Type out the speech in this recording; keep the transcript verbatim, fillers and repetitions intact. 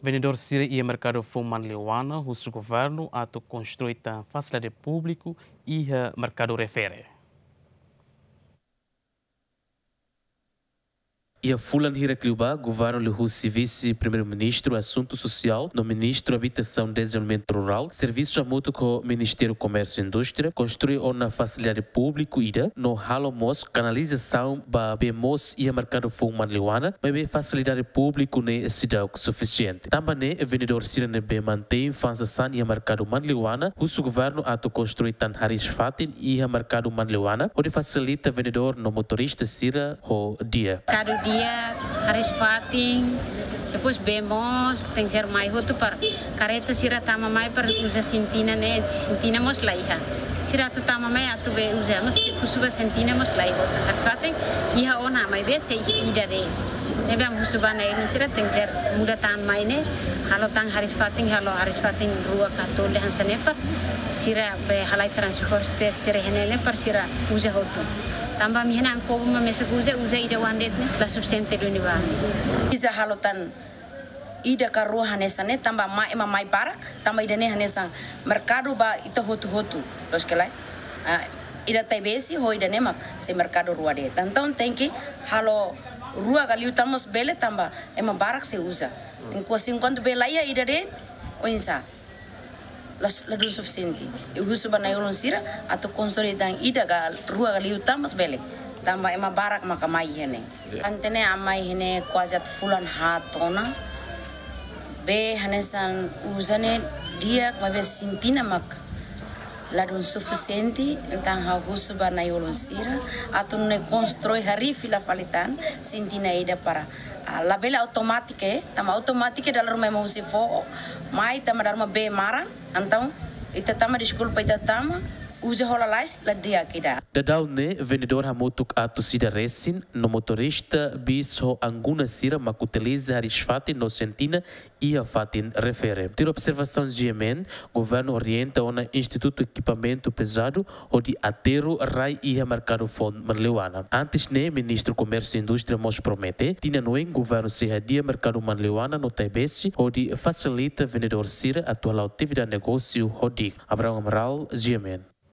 Vendedor Sira e mercado Fuman Lewana, o governo ato construir a facilidade público e mercado refere. E a Fulan Hirakliuba, governo Lehussi, vice-primeiro-ministro, assunto social, no ministro Habitação e Desenvolvimento Rural, serviço a mútuo com o Ministério Comércio e Indústria, construir uma facilidade pública ida no halomos canalização para bemos e a mercado fogo manliwana, mas bem facilidade pública ne cidade suficiente. Também o vendedor Sirene bem mantém fansasan e a mercado manliwana, o governo ato construir tan haris fatin e a mercado manliwana, onde facilita vendedor no motorista Sira o dia. Dia harus fating, depois bemos, tem que ser mais outro para careta sira tama mai para usar sentina né, sentina mos laiha. Sira tu tama mai atu be usamos, kusuba sentina mos laiha. Harus fating, ia ona mai be sei ida de. Nebe am kusuba na ilu sira tem que ser muda tan mai ne, halo tang harus fating, halo harus fating rua katol han sane par sira be halai transporte sira henele par sira usa hotu. Tambah mihna ang fogo mamesa usa usa ida wandet ne la suficiente do niva. Iza halotan ida karua hanesane tambah mai ema mai barak tambah ida ne hanesan mercado ba ita hotu hotu los kelai. Uh, ida taibesi ho ida nemak se mercado rua de. Tanton tenki halo rua kali utamos bele tambah ema barak se usa. En kuasi enquanto belaya ida de o insa. Las ladun suficiente. Eu uso banai ulun sira atau konsolidang ida gal rua kali utamas bele. Tambah ema barak maka mai hene. Antene amai hene quase at fulan hatona. Be hanesan usane dia kmabe sintina mak ladun suficiente entang ha uso banai ulun sira atau ne constrói harifi la falitan sintina ida para la bela automática, tama automática dalam rumah mau si fo, mai tama dalam be marang, então ita tama desculpa ita tama, usa rola lais la dia kida. Dadau ne vendedor hamutuk atu sida resin no motorista bis ho anguna sira makuteliza haris fatin no sentina e a fatin refere. Ter observação G M N, governo orienta ona instituto equipamento pesado o de atero rai e a mercado fond manleuana. Antes ne ministro comércio e indústria mos promete, tina noen governo se dia mercado manleuana no taibesi o de facilita vendedor sira atual atividade negócio hodik. Abraham Amaral, G M N.